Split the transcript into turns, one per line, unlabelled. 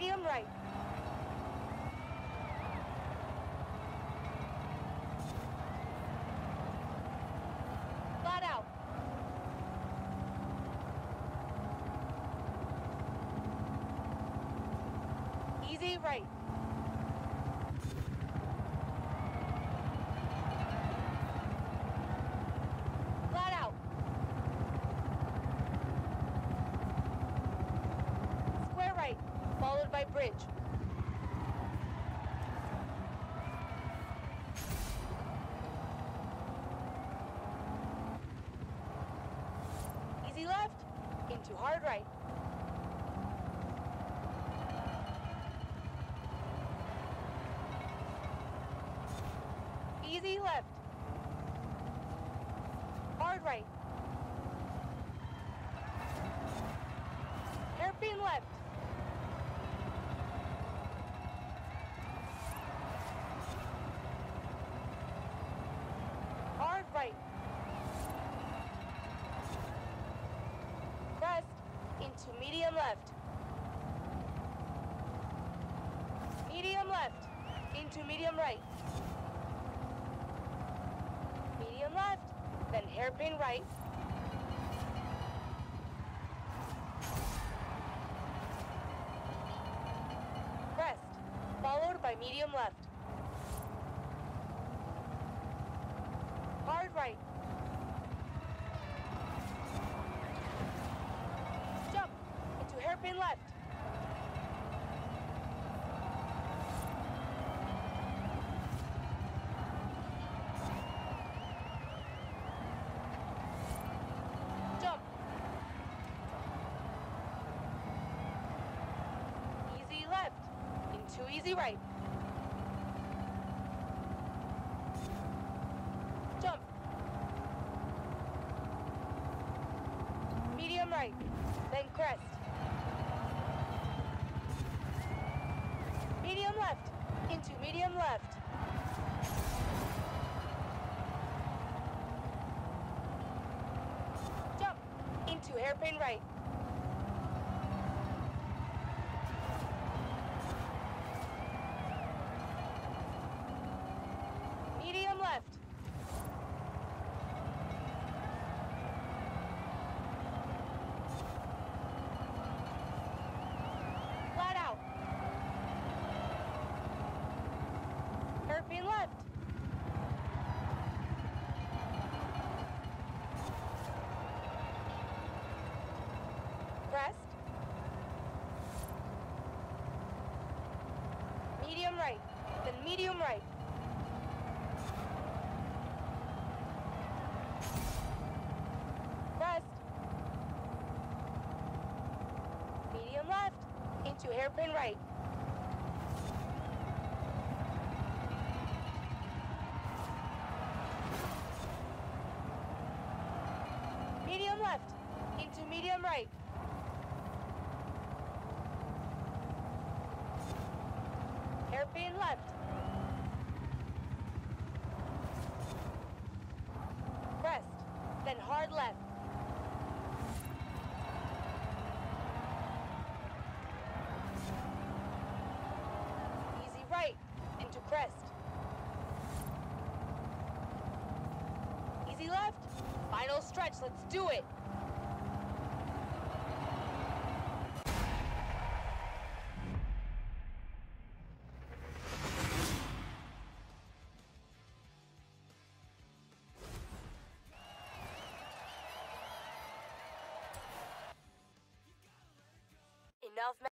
medium right. Flat out. Easy right. Flat out. Square right, followed by bridge. Easy left, into hard right. Easy left. Hard right. Hairpin left. Hard right. Crest into medium left. Medium left into medium right. Medium left, then hairpin right. Crest, followed by medium left. Hard right. Jump into hairpin left. Jump. Easy left into easy right. Jump. Medium right, then crest. Medium left into medium left. Jump into hairpin right. Medium left. Flat out. Hairpin left. Crest. Medium right, then medium right. Crest. Medium left into hairpin right. Medium left into medium right. Hairpin left. Crest, then hard left. Easy right into crest. Easy left. Final stretch, let's do it. Enough.